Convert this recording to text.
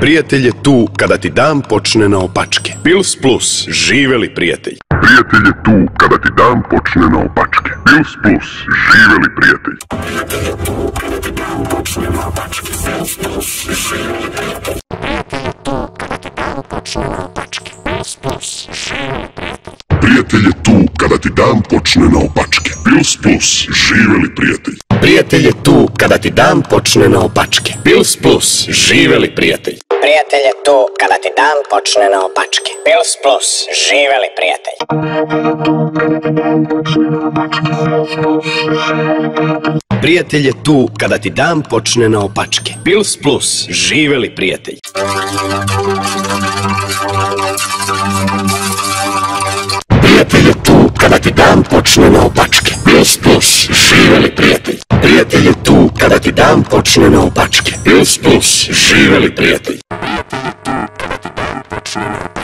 Prijatelj je tu kada ti dan počne na opačke. Pils Plus, živeli prijatelj. Prijatelj je tu kada ti dan počne na opačke. Pils Plus, živeli prijatelj. Prijatelj je tu kada ti dan počne na opačke. Pils Plus, živeli prijatelj. Prijatelj je tu kada ti dan počne na opačke. Pils Plus, živeli prijatelj. Prijatelj je tu kada ti dan počne na opačke. Pils Plus, živeli prijatelj. Prijatelj je tu kada ti dan počne na opačke. Pils Plus, živeli prijatelj. Prijatelj je tu kada ti dan počne na opačke. Pils Plus, živeli prijatelj. Prijatelj je tu kada ti dan počne na opačke. Pils Plus, živeli prijatelj.